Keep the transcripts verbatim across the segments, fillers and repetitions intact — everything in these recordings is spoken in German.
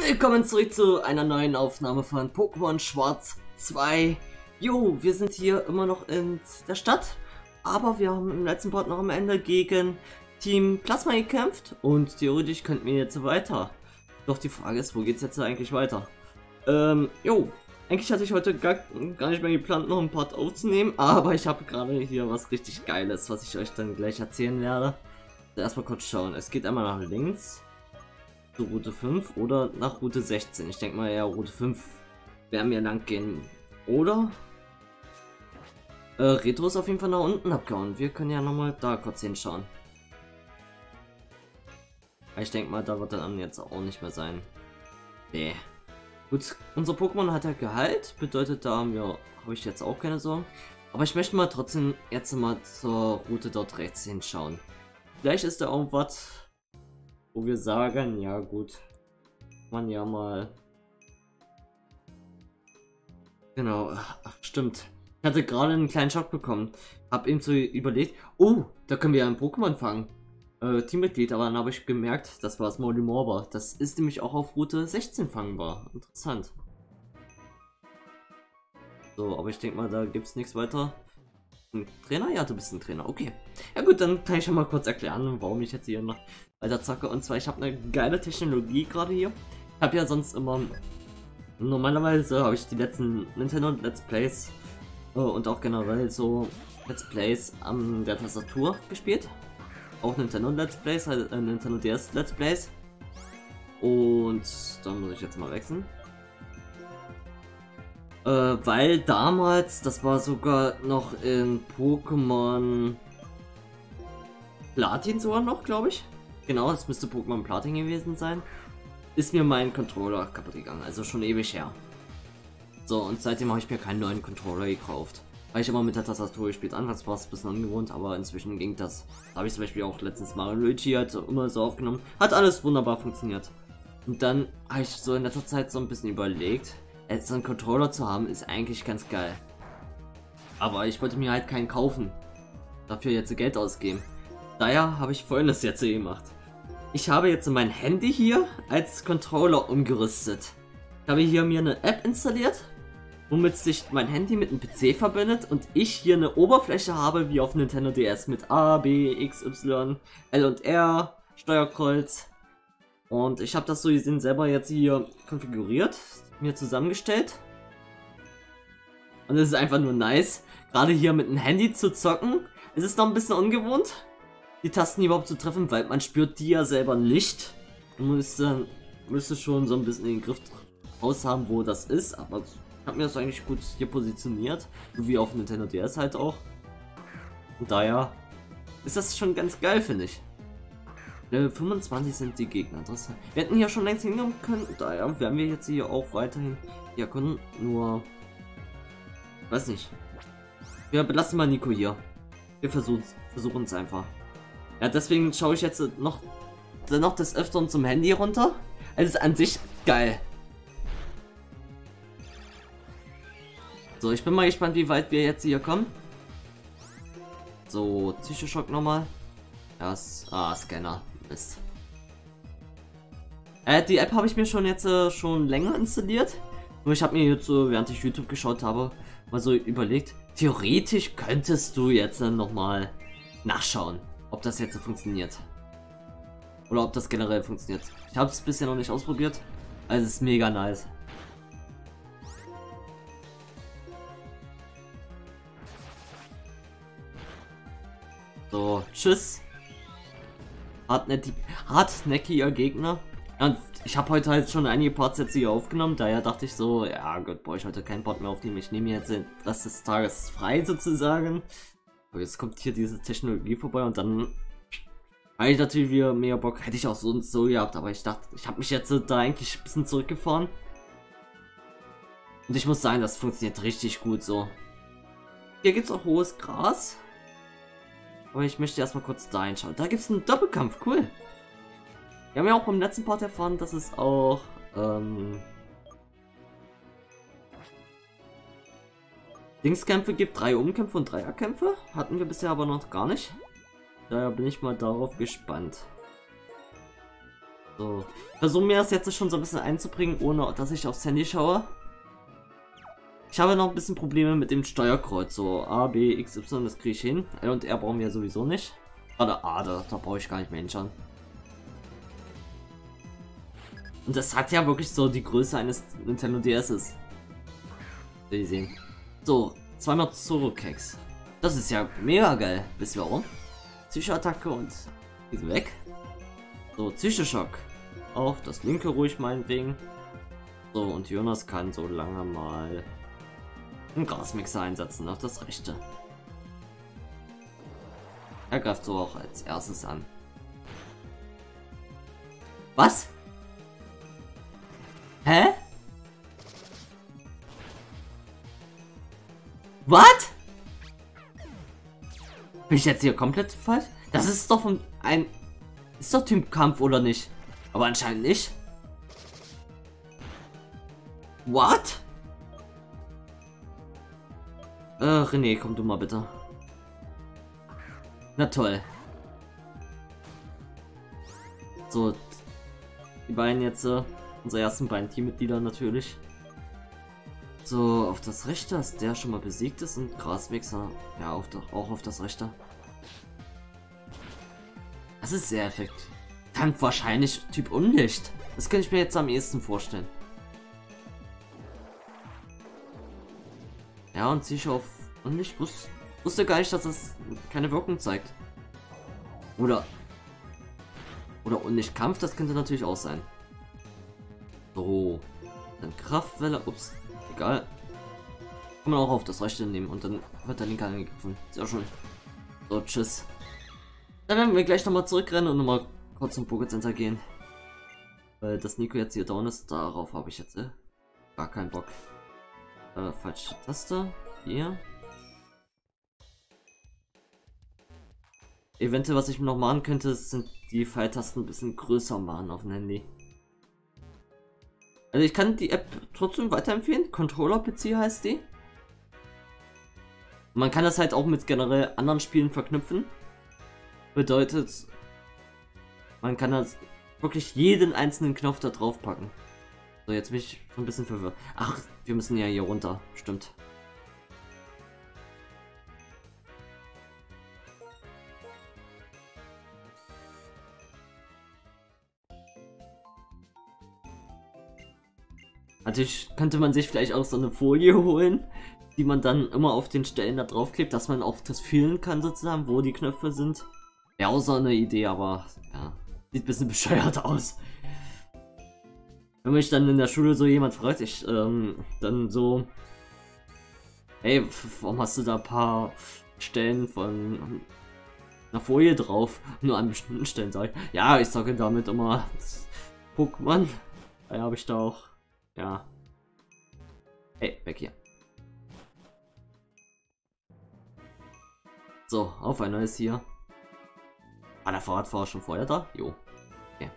Willkommen zurück zu einer neuen Aufnahme von Pokémon Schwarz zwei. Jo, wir sind hier immer noch in der Stadt, aber wir haben im letzten Part noch am Ende gegen Team Plasma gekämpft und theoretisch könnten wir jetzt weiter. Doch die Frage ist, wo geht's jetzt eigentlich weiter? Ähm, jo, eigentlich hatte ich heute gar, gar nicht mehr geplant, noch ein Part aufzunehmen, aber ich habe gerade hier was richtig Geiles, was ich euch dann gleich erzählen werde. Erstmal kurz schauen, es geht einmal nach links. Route fünf oder nach Route sechzehn. Ich denke mal, ja, Route fünf werden wir lang gehen. Oder? Äh, Retro ist auf jeden Fall nach unten abgehauen. Wir können ja nochmal da kurz hinschauen. Ich denke mal, da wird dann jetzt auch nicht mehr sein. Nee. Gut, unser Pokémon hat ja Gehalt. Bedeutet, da haben wir, habe ich jetzt auch keine Sorgen. Aber ich möchte mal trotzdem jetzt mal zur Route dort rechts hinschauen. Vielleicht ist da irgendwas, wo wir sagen, ja gut, man ja mal. Genau, ach, stimmt. Ich hatte gerade einen kleinen Schock bekommen. Hab eben so überlegt, oh, da können wir ja ein Pokémon fangen. Äh, Teammitglied, aber dann habe ich gemerkt, das war das Molimorba. Das ist nämlich auch auf Route sechzehn fangbar. Interessant. So, aber ich denke mal, da gibt es nichts weiter. Ein Trainer? Ja, du bist ein Trainer. Okay. Ja gut, dann kann ich schon mal kurz erklären, warum ich jetzt hier noch weiter zocke. Und zwar, ich habe eine geile Technologie gerade hier. Ich habe ja sonst immer... Normalerweise habe ich die letzten Nintendo Let's Plays äh, und auch generell so Let's Plays an der Tastatur gespielt. Auch Nintendo Let's Plays, halt äh, Nintendo D S Let's Plays. Und dann muss ich jetzt mal wechseln. Äh, weil damals, das war sogar noch in Pokémon Platin sogar noch, glaube ich. Genau, es müsste Pokémon Platin gewesen sein. Ist mir mein Controller kaputt gegangen, also schon ewig her. So, und seitdem habe ich mir keinen neuen Controller gekauft. Weil ich immer mit der Tastatur gespielt, anfangs war es ein bisschen ungewohnt, aber inzwischen ging das. Da habe ich zum Beispiel auch letztens Mario Luigi halt immer so aufgenommen. Hat alles wunderbar funktioniert. Und dann habe ich so in letzter Zeit so ein bisschen überlegt, jetzt einen Controller zu haben, ist eigentlich ganz geil. Aber ich wollte mir halt keinen kaufen. Dafür jetzt Geld ausgeben. Daher habe ich Folgendes jetzt gemacht. Ich habe jetzt mein Handy hier als Controller umgerüstet. Ich habe hier mir eine App installiert, womit sich mein Handy mit dem P C verbindet und ich hier eine Oberfläche habe wie auf Nintendo D S mit A, B, X, Y, L und R, Steuerkreuz. Und ich habe das so gesehen selber jetzt hier konfiguriert, mir zusammengestellt. Und es ist einfach nur nice, gerade hier mit dem Handy zu zocken. Es ist noch ein bisschen ungewohnt, die Tasten überhaupt zu treffen, weil man spürt die ja selber nicht. Man müsste, müsste schon so ein bisschen den Griff raus haben, wo das ist, aber ich habe mir das eigentlich gut hier positioniert, so wie auf Nintendo D S halt auch. Und daher ist das schon ganz geil, finde ich. Level fünfundzwanzig sind die Gegner. Das, wir hätten hier schon längst hinkommen können, daher werden wir jetzt hier auch weiterhin hier können, nur weiß nicht. Wir belassen mal Nico hier. Wir versuchen versuchen es einfach. Ja, deswegen schaue ich jetzt noch, noch des Öfteren zum Handy runter. Es ist an sich geil. So, ich bin mal gespannt, wie weit wir jetzt hier kommen. So, Psychoschock nochmal. Ja, ah, Scanner. Mist. Äh, die App habe ich mir schon jetzt äh, schon länger installiert. Nur ich habe mir jetzt so, während ich YouTube geschaut habe, mal so überlegt, theoretisch könntest du jetzt äh, nochmal nachschauen, ob das jetzt so funktioniert. Oder ob das generell funktioniert. Ich habe es bisher noch nicht ausprobiert. Also es ist mega nice. So, tschüss. Hartnäckiger Gegner. Ja, und ich habe heute halt schon einige Parts jetzt hier aufgenommen, daher dachte ich so, ja Gott, brauche ich heute keinen Part mehr aufnehmen. Ich nehme jetzt den Rest des Tages frei sozusagen. Aber jetzt kommt hier diese Technologie vorbei und dann habe ich natürlich wieder mehr Bock. Hätte ich auch so und so gehabt, aber ich dachte, ich habe mich jetzt da eigentlich ein bisschen zurückgefahren. Und ich muss sagen, das funktioniert richtig gut so. Hier gibt es auch hohes Gras. Aber ich möchte erstmal kurz da hinschauen. Da gibt es einen Doppelkampf, cool. Wir haben ja auch im letzten Part erfahren, dass es auch ähm, Dingskämpfe gibt, drei Umkämpfe und Dreierkämpfe. Hatten wir bisher aber noch gar nicht. Daher bin ich mal darauf gespannt. So. Ich versuche mir das jetzt schon so ein bisschen einzubringen, ohne dass ich aufs Handy schaue. Ich habe noch ein bisschen Probleme mit dem Steuerkreuz. So A, B, X, Y, das kriege ich hin. L und R brauchen wir sowieso nicht. Oder A, da, da brauche ich gar nicht mehr hinschauen. Und das hat ja wirklich so die Größe eines Nintendo D S. Will ich sehen. So, zweimal Zoro-Keks. Das ist ja mega geil. Wisst ihr warum? Psycho-Attacke und die sind weg. So, Psychoschock. Auf das linke ruhig meinetwegen. So, und Jonas kann so lange mal einen Grasmixer einsetzen auf das rechte. Er greift so auch als erstes an. Was? Hä? Was? Bin ich jetzt hier komplett falsch? Das ist doch von ein... Ist doch Teamkampf oder nicht? Aber anscheinend nicht. What? Äh, René, komm du mal bitte. Na toll. So, die beiden jetzt, äh, unsere ersten beiden Teammitglieder natürlich. So, auf das rechte, dass der schon mal besiegt ist und Grasmixer, ja, auf, auch auf das rechte. Das ist sehr effektiv. Dann wahrscheinlich Typ Unlicht. Das kann ich mir jetzt am ehesten vorstellen. Ja, und sich auf Unlicht wusste, wusste gar nicht, dass es keine Wirkung zeigt. Oder oder Unlichtkampf, das könnte natürlich auch sein. So, dann Kraftwelle, ups, egal. Kann man auch auf das rechte nehmen und dann wird der linke angegriffen. Sehr schön. So, tschüss. Dann werden wir gleich nochmal zurückrennen und nochmal kurz zum Pokécenter gehen. Weil das Nico jetzt hier down ist, darauf habe ich jetzt äh, gar keinen Bock. Äh, falsche Taste. Hier. Eventuell, was ich noch machen könnte, sind die Pfeiltasten ein bisschen größer machen auf dem Handy. Also ich kann die App trotzdem weiterempfehlen. Controller P C heißt die. Man kann das halt auch mit generell anderen Spielen verknüpfen. Bedeutet, man kann das wirklich jeden einzelnen Knopf da drauf packen. So, jetzt bin ich ein bisschen verwirrt. Ach, wir müssen ja hier runter. Stimmt. Natürlich könnte man sich vielleicht auch so eine Folie holen, die man dann immer auf den Stellen da drauf klebt, dass man auch das fühlen kann sozusagen, wo die Knöpfe sind. Wäre auch so eine Idee, aber ja, sieht ein bisschen bescheuert aus. Wenn mich dann in der Schule so jemand fragt, ich ähm, dann so, hey, warum hast du da ein paar Stellen von einer Folie drauf? Nur an bestimmten Stellen sage ich, ja, ich sage damit immer Pokémon. Da habe ich da auch, ja. Hey, weg hier. So, auf ein neues hier. War der Fahrradfahrer schon vorher da? Jo. Okay.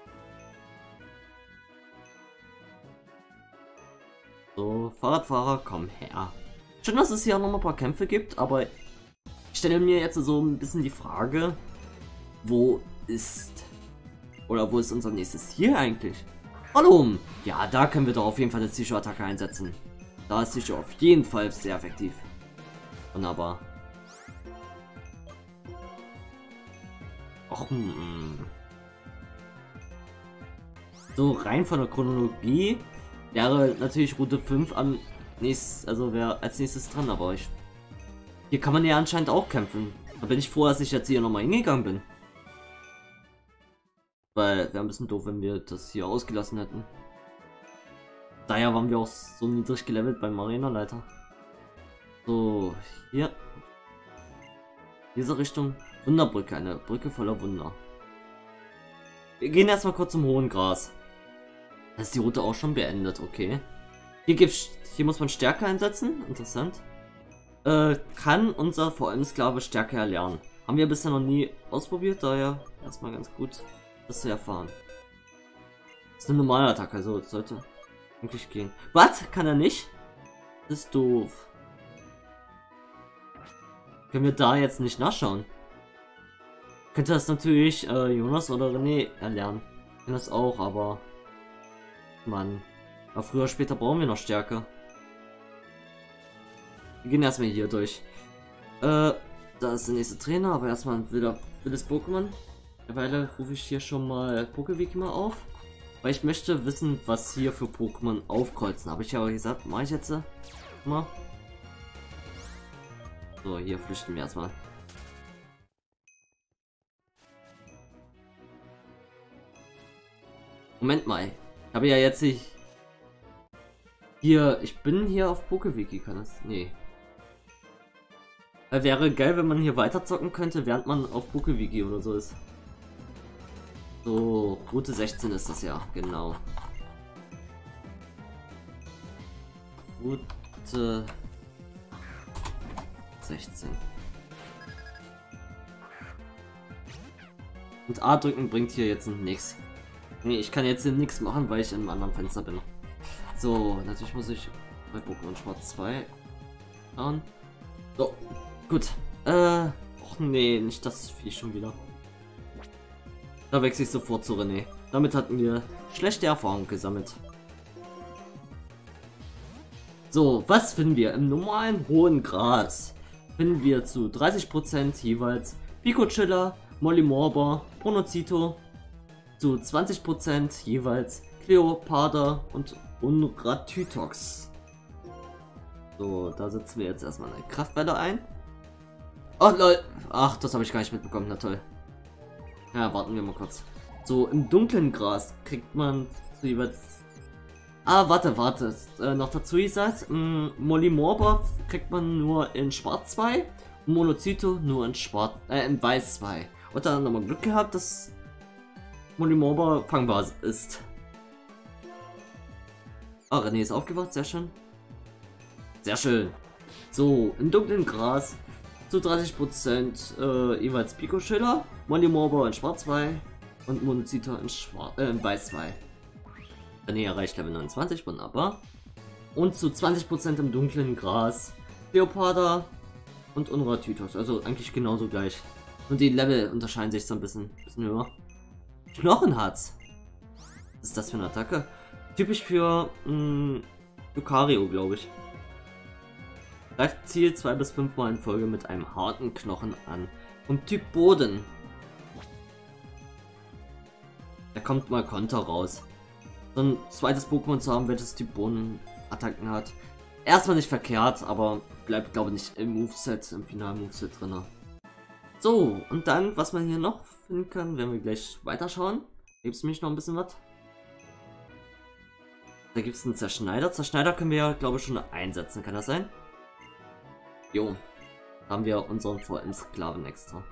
So, Fahrradfahrer, komm her. Schön, dass es hier auch noch mal ein paar Kämpfe gibt, aber ich stelle mir jetzt so ein bisschen die Frage, wo ist oder wo ist unser nächstes Ziel eigentlich? Hallo! Ja, da können wir doch auf jeden Fall eine Psycho-Attacke einsetzen. Da ist Psycho auf jeden Fall sehr effektiv. Wunderbar. Och, hm. So, rein von der Chronologie wäre natürlich Route fünf am nächsten, also wäre als nächstes dran, aber ich. Hier kann man ja anscheinend auch kämpfen. Da bin ich froh, dass ich jetzt hier nochmal hingegangen bin. Weil wäre ein bisschen doof, wenn wir das hier ausgelassen hätten. Daher waren wir auch so niedrig gelevelt beim Arena-Leiter. So, hier. Diese Richtung. Wunderbrücke, eine Brücke voller Wunder. Wir gehen erstmal kurz zum hohen Gras. Da ist die Route auch schon beendet, okay. Hier gibt's, hier muss man Stärke einsetzen, interessant. Äh, kann unser V M-Sklave Stärke erlernen. Haben wir bisher noch nie ausprobiert, daher erstmal ganz gut, das zu erfahren. Das ist eine normale Attacke, also sollte wirklich gehen. Was? Kann er nicht? Das ist doof. Können wir da jetzt nicht nachschauen? Könnte das natürlich äh, Jonas oder René erlernen. Das auch, aber Mann, aber früher oder später brauchen wir noch Stärke. Wir gehen erstmal hier durch. Äh, da ist der nächste Trainer, aber erstmal ein wilder, wildes Pokémon. Derweil rufe ich hier schon mal Pokewiki mal auf, weil ich möchte wissen, was hier für Pokémon aufkreuzen. Habe ich ja gesagt, mache ich jetzt mal. So, hier flüchten wir erstmal. Moment mal, ich habe ja jetzt nicht hier, ich bin hier auf Pokewiki, kann das? Nee. Wäre geil, wenn man hier weiter zocken könnte, während man auf Pokewiki oder so ist. So, Route sechzehn ist das ja, genau. Route sechzehn. Und A drücken bringt hier jetzt nichts. Nee, ich kann jetzt hier nichts machen, weil ich in einem anderen Fenster bin. So, natürlich muss ich bei Pokémon Schwarz zwei schauen. So, gut. Äh, och nee, nicht das Vieh schon wieder. Da wechsle ich sofort zu René. Damit hatten wir schlechte Erfahrungen gesammelt. So, was finden wir? Im normalen hohen Gras finden wir zu dreißig Prozent jeweils Pico-Chiller, Molimorba, Pronocito, zu zwanzig Prozent jeweils Cleopatra und Unratytox. So, da setzen wir jetzt erstmal eine Kraftwelle ein. Oh lol. Ach, das habe ich gar nicht mitbekommen, na toll. Ja, warten wir mal kurz. So, im dunklen Gras kriegt man so jeweils... Ah, warte, warte. Äh, noch dazu gesagt, Molimorba kriegt man nur in Schwarz zwei, Monocito nur in Schwarz, äh, in Weiß zwei. Und dann nochmal Glück gehabt, dass Molimorba fangbar ist. Ah, René ist aufgewacht, sehr schön. Sehr schön. So, im dunklen Gras zu dreißig Prozent äh, jeweils Pico-Schiller, Molimorba in Schwarz zwei und Monocito in, Schwarz, äh, in Weiß zwei. René erreicht Level neunundzwanzig, wunderbar. Und zu zwanzig Prozent im dunklen Gras Cleopatra und Unratytox, also eigentlich genauso gleich. Und die Level unterscheiden sich so ein bisschen, bisschen höher. Knochenharz. Was ist das für eine Attacke? Typisch für mh, Lucario, glaube ich. Greift Ziel zwei bis fünf Mal in Folge mit einem harten Knochen an. Und Typ Boden. Da kommt mal Konter raus. So ein zweites Pokémon zu haben, welches Typ Boden-Attacken hat. Erstmal nicht verkehrt, aber bleibt glaube ich nicht im Moveset, im Final-Moveset drin. So, und dann, was man hier noch finden kann, werden wir gleich weiterschauen. Gibt es nämlich noch ein bisschen was? Da gibt es einen Zerschneider. Zerschneider können wir ja, glaube ich, schon einsetzen. Kann das sein? Jo. Da haben wir unseren V M-Sklaven extra.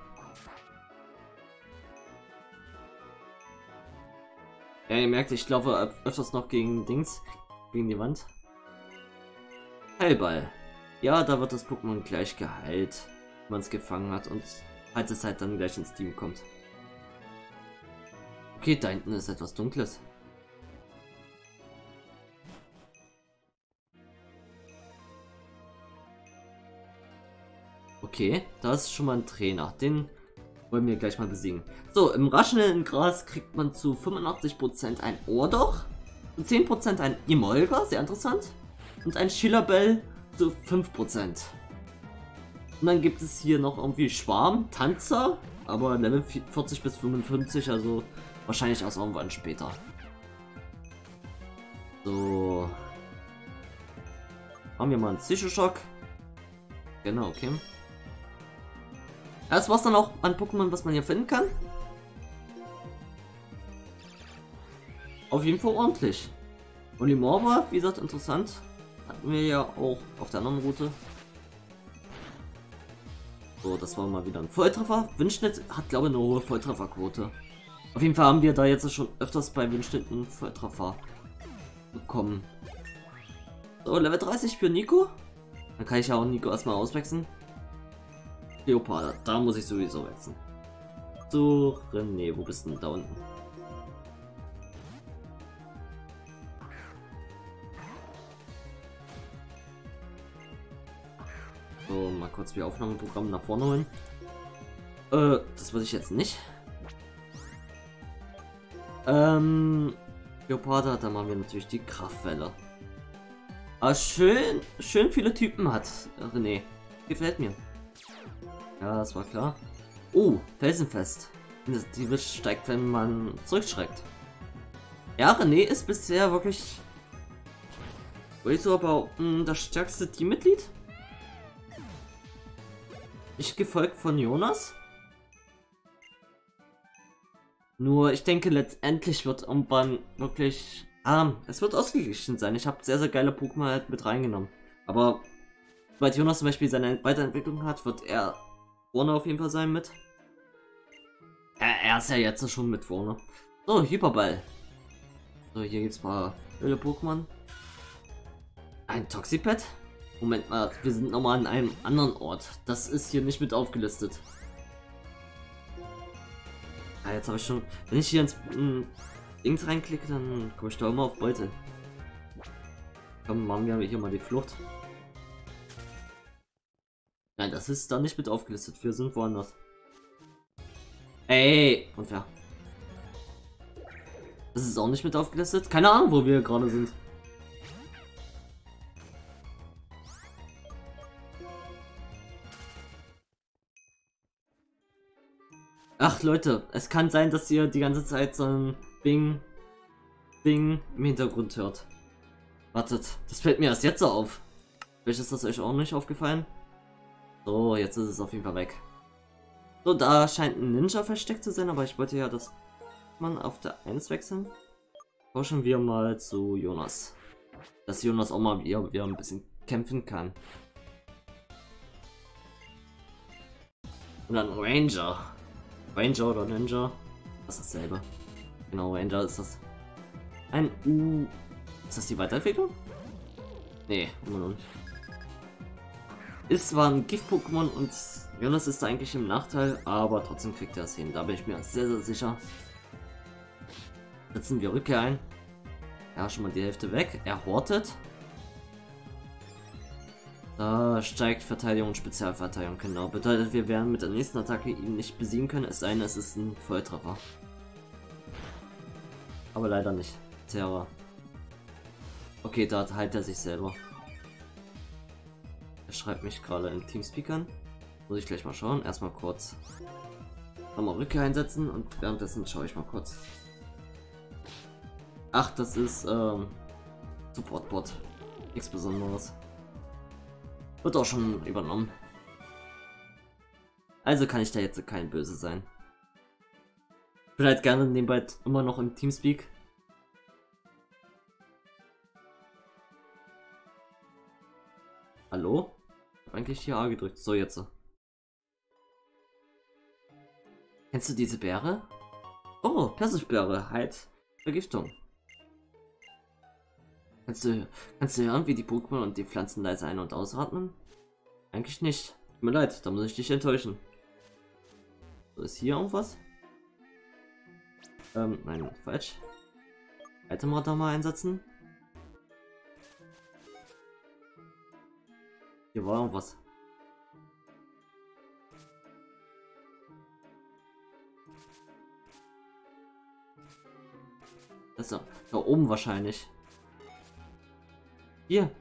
Ja, ihr merkt, ich laufe öfters noch gegen Dings, gegen die Wand. Heilball. Ja, da wird das Pokémon gleich geheilt, wenn man es gefangen hat und falls es halt dann gleich ins Team kommt. Okay, da hinten ist etwas Dunkles. Okay, da ist schon mal ein Trainer. Den wollen wir gleich mal besiegen. So, im raschelnden Gras kriegt man zu fünfundachtzig Prozent ein Ohrdoch, zu zehn Prozent ein Emolga, sehr interessant, und ein Schillerbell zu fünf Prozent. Und dann gibt es hier noch irgendwie Schwarm, Tanzer, aber Level vierzig bis fünfundfünfzig, also wahrscheinlich auch irgendwann später. So. Haben wir mal einen Psychoschock. Genau, okay. Das war's dann auch an Pokémon, was man hier finden kann. Auf jeden Fall ordentlich. Molimorba, wie gesagt, interessant. Hatten wir ja auch auf der anderen Route. So, das war mal wieder ein Volltreffer. Windschnitt hat, glaube ich, eine hohe Volltrefferquote. Auf jeden Fall haben wir da jetzt schon öfters bei Windschnitten Volltreffer bekommen. So, Level dreißig für Nico. Dann kann ich ja auch Nico erstmal auswechseln. Cleopatra, da muss ich sowieso wechseln. So, René, wo bist du denn da unten? So, mal kurz die Aufnahmeprogramm nach vorne holen. Äh, das würde ich jetzt nicht. ähm, Leoparda, da machen wir natürlich die Kraftwelle. Aber schön, schön viele Typen hat René. Gefällt mir. Ja, das war klar. Oh, Felsenfest. Die Wisch steigt, wenn man zurückschreckt. Ja, René ist bisher wirklich, würde ich so behaupten, das stärkste Teammitglied. Ich gefolgt von Jonas. Nur ich denke, letztendlich wird irgendwann wirklich, ah, es wird ausgeglichen sein. Ich habe sehr, sehr geile Pokémon halt mit reingenommen. Aber sobald Jonas zum Beispiel seine Weiterentwicklung hat, wird er vorne auf jeden Fall sein mit. Er, er ist ja jetzt schon mit vorne. So, Hyperball. So, hier gibt's ein paar wilde Pokémon. Ein Toxipad? Moment mal, wir sind nochmal an einem anderen Ort. Das ist hier nicht mit aufgelistet. Ah, jetzt habe ich schon. Wenn ich hier ins mh, Dings reinklicke, dann komme ich da immer auf Beute. Komm, machen wir hier mal die Flucht. Nein, das ist da nicht mit aufgelistet. Wir sind woanders. Ey, unfair. Das ist auch nicht mit aufgelistet. Keine Ahnung, wo wir gerade sind. Ach Leute, es kann sein, dass ihr die ganze Zeit so ein Bing, Bing im Hintergrund hört. Wartet, das fällt mir erst jetzt so auf. Vielleicht ist das euch auch nicht aufgefallen. So, jetzt ist es auf jeden Fall weg. So, da scheint ein Ninja versteckt zu sein, aber ich wollte ja, dass man auf der eins wechseln. Tauschen wir mal zu Jonas. Dass Jonas auch mal wieder, wieder ein bisschen kämpfen kann. Und dann Ranger. Ranger oder Ninja. Das ist dasselbe. Genau, Ranger ist das. Ein U. Ist das die Weiterentwicklung? Nee, immer noch nicht. Ist zwar ein Gift-Pokémon und Jonas ist da eigentlich im Nachteil, aber trotzdem kriegt er es hin. Da bin ich mir sehr, sehr sicher. Setzen wir Rückkehr ein. Ja, schon mal die Hälfte weg. Er hortet. Da steigt Verteidigung und Spezialverteidigung, genau. Bedeutet, wir werden mit der nächsten Attacke ihn nicht besiegen können, es sei denn, es ist ein Volltreffer. Aber leider nicht. Terra. Okay, da heilt er sich selber. Er schreibt mich gerade im Teamspeak an. Muss ich gleich mal schauen. Erstmal kurz nochmal Rückkehr einsetzen und währenddessen schaue ich mal kurz. Ach, das ist ähm, Supportbot. Nichts Besonderes. Wird auch schon übernommen. Also kann ich da jetzt kein Böse sein. Ich bin halt gerne nebenbei immer noch im Teamspeak. Hallo? Ich hab eigentlich hier A gedrückt. So, jetzt. Kennst du diese Beere? Oh, Persischbeere. Halt. Vergiftung. Kannst du, kannst du hören, wie die Pokémon und die Pflanzen leise ein- und ausatmen? Eigentlich nicht. Tut mir leid, da muss ich dich enttäuschen. So, ist hier irgendwas? Ähm, nein, falsch. Itemradar mal einsetzen. Hier war irgendwas. Das ist da, da oben wahrscheinlich. Hier.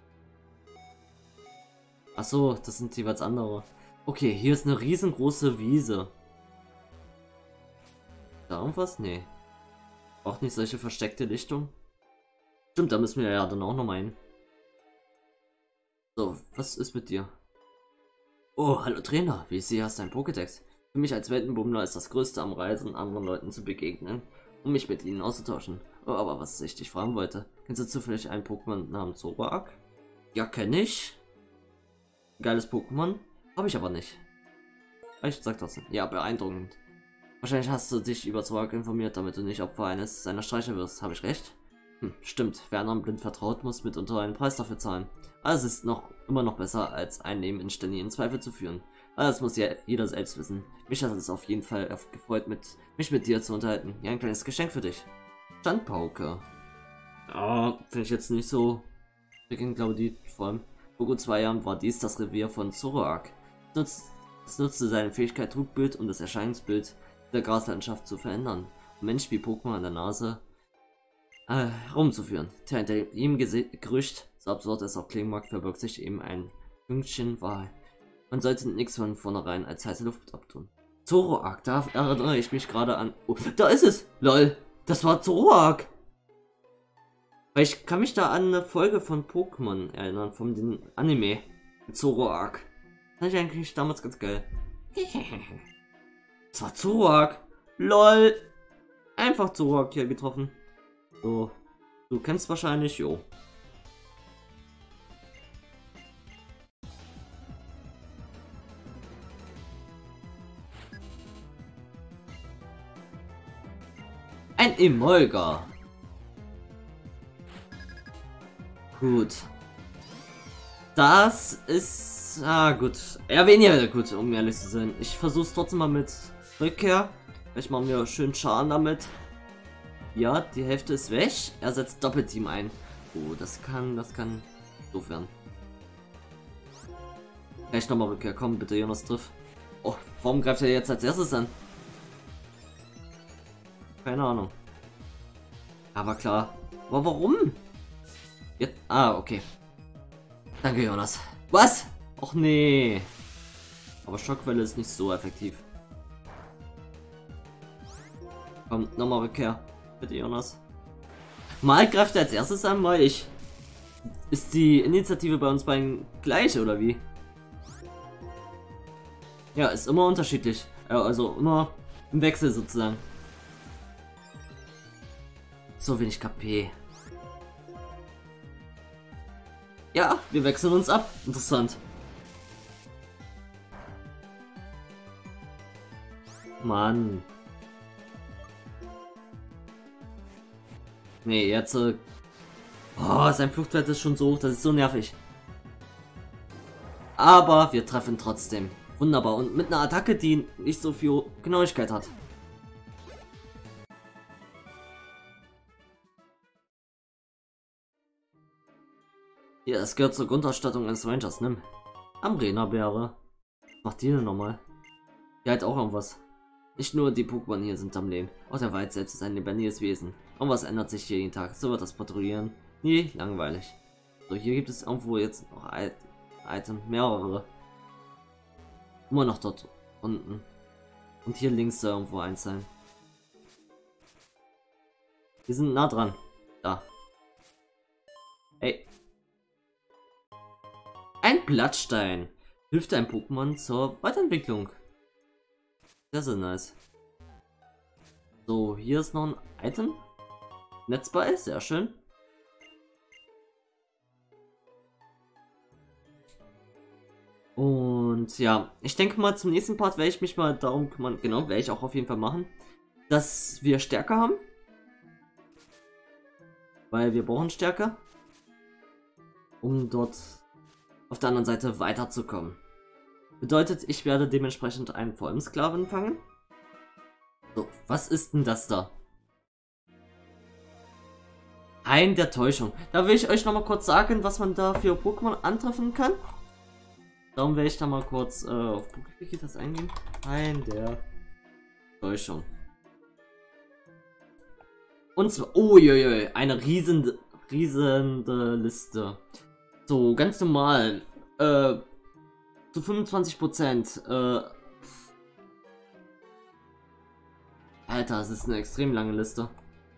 Ach so, das sind jeweils andere. Okay, hier ist eine riesengroße Wiese. Da irgendwas? Nee. Braucht nicht solche versteckte Lichtung. Stimmt, da müssen wir ja dann auch noch mal hin. So, was ist mit dir? Oh, hallo Trainer. Wie ich sehe, hast du ein Pokédex. Für mich als Weltenbummler ist das Größte am Reisen, anderen Leuten zu begegnen, um mich mit ihnen auszutauschen. Oh, aber was ich dich fragen wollte, kennst du zufällig einen Pokémon namens Zoroark? Ja, kenne ich. Geiles Pokémon, habe ich aber nicht. Ich sag das nicht. Ja, beeindruckend. Wahrscheinlich hast du dich über Zoroark informiert, damit du nicht Opfer eines seiner Streiche wirst. Habe ich recht? Hm, stimmt. Wer anderen blind vertraut, muss mitunter einen Preis dafür zahlen. Aber es ist noch immer noch besser, als ein Leben in ständigen Zweifel zu führen. Aber das muss ja jeder selbst wissen. Mich hat es auf jeden Fall gefreut, mit, mich mit dir zu unterhalten. Ja, ein kleines Geschenk für dich. Standpauke. Ja, finde ich jetzt nicht so. Ich glaube, die vor allem vor gut zwei Jahren war dies das Revier von Zoroark. Es nutzte seine Fähigkeit Trugbild, um das Erscheinungsbild der Graslandschaft zu verändern. Mensch wie Pokémon an der Nase äh, herumzuführen. Tja, hinter jedem Gerücht, so absurd es auch klingen mag, verbirgt sich eben ein Fünkchen Wahrheit. Man sollte nichts von vornherein als heiße Luft abtun. Zoroark, da erinnere ich mich gerade an. Oh, da ist es! Lol! Das war Zoroark! Weil ich kann mich da an eine Folge von Pokémon erinnern, von dem Anime. Zoroark. Fand ich eigentlich damals ganz geil. Das war Zoroark! LOL! Einfach Zoroark hier getroffen. So. Du kennst wahrscheinlich, jo. Ein Emolga. Gut. Das ist... Ah, gut. Ja, weniger gut, um ehrlich zu sein. Ich versuch's trotzdem mal mit Rückkehr. Vielleicht machen wir schön Schaden damit. Ja, die Hälfte ist weg. Er setzt Doppelteam ein. Oh, das kann... Das kann doof werden. Vielleicht nochmal Rückkehr. Komm, bitte, Jonas, triff. Oh, warum greift er jetzt als erstes an? Keine Ahnung. Aber klar. Aber warum? Jetzt. Ah, okay. Danke, Jonas. Was? Och nee. Aber Schockwelle ist nicht so effektiv. Komm, nochmal Rückkehr. Bitte, Jonas. Mal greift er als erstes an, mal ich. Ist die Initiative bei uns beiden gleich, oder wie? Ja, ist immer unterschiedlich. Also immer im Wechsel sozusagen. So wenig K P. Ja, wir wechseln uns ab. Interessant. Mann. Nee, jetzt... Äh oh, sein Fluchtwert ist schon so hoch, das ist so nervig. Aber wir treffen trotzdem. Wunderbar. Und mit einer Attacke, die nicht so viel Genauigkeit hat. Ja, es gehört zur Grundausstattung eines Rangers, nimm. Amrena-Beere. Macht die denn nochmal? Die hat auch irgendwas. Nicht nur die Pokémon hier sind am Leben. Auch der Wald selbst ist ein lebendiges Wesen. Und was ändert sich jeden Tag? So wird das Patrouillieren nie langweilig. So, hier gibt es irgendwo jetzt noch ein Item. Mehrere. Immer noch dort unten. Und hier links soll irgendwo eins sein. Wir sind nah dran. Da. Hey. Ein Blattstein. Hilft ein Pokémon zur Weiterentwicklung. Das ist nice. So, hier ist noch ein Item. Netzball, sehr schön. Und ja, ich denke mal, zum nächsten Part werde ich mich mal darum kümmern, genau, werde ich auch auf jeden Fall machen, dass wir Stärke haben. Weil wir brauchen Stärke, um dort auf der anderen Seite weiterzukommen. Bedeutet, ich werde dementsprechend einen V M-Sklaven fangen. So, was ist denn das da? Ein der Täuschung. Da will ich euch noch mal kurz sagen, was man da für Pokémon antreffen kann. Darum werde ich da mal kurz äh, auf Pokéwiki das eingehen. Ein der Täuschung. Und zwar, uiuiui, eine riesende, riesende Liste. So, ganz normal. Äh, zu fünfundzwanzig Prozent. Äh, Alter, das ist eine extrem lange Liste.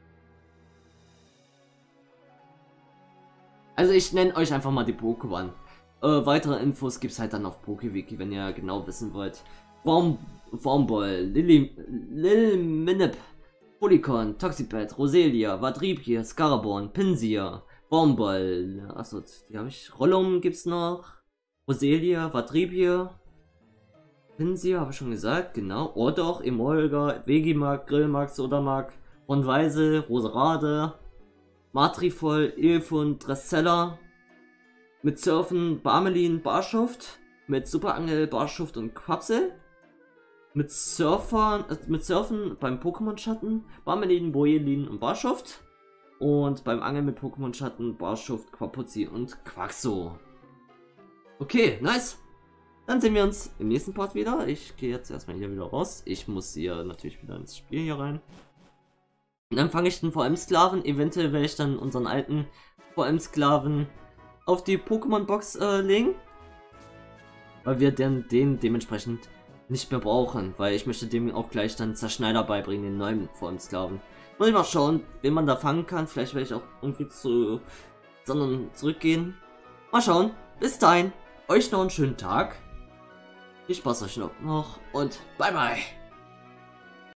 Also ich nenne euch einfach mal die Pokémon. Äh, weitere Infos gibt es halt dann auf Pokéwiki, wenn ihr genau wissen wollt. Worm, Wormball, Lily, Lil Minip, Polycon, Toxipad, Roselia, Vadribie, Scaraborn, Pinsir, Wormball, achso, die habe ich. Rollum gibt's noch. Roselia, Vadribie, Pinsir, habe ich schon gesagt, genau. Ordoch, Emolga, Vegimark, Grillmark, Sodamark, Ronweisel, Roserade, Matrifol, Ilfund, Dressella, mit Surfen, Barmelin, Barschuft, mit Superangel, Barschuft und Quapsel, mit Surfern, äh, mit Surfen beim Pokémon-Schatten, Barmelin, Bojelin und Barschuft und beim Angeln mit Pokémon-Schatten, Barschuft, Quapuzzi und Quaxo. Okay, nice. Dann sehen wir uns im nächsten Part wieder. Ich gehe jetzt erstmal hier wieder raus. Ich muss hier natürlich wieder ins Spiel hier rein. Und dann fange ich den V M-Sklaven, eventuell werde ich dann unseren alten V M-Sklaven auf die Pokémon-Box äh, legen. Weil wir den, den dementsprechend nicht mehr brauchen, weil ich möchte dem auch gleich dann Zerschneider beibringen, den neuen V M-Sklaven. Muss ich mal schauen, wen man da fangen kann. Vielleicht werde ich auch irgendwie zu sondern zurückgehen. Mal schauen. Bis dahin, euch noch einen schönen Tag. Viel Spaß euch noch und bye bye.